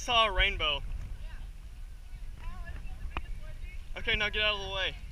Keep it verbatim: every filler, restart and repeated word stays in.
saw a rainbow. Okay, now get out of the way.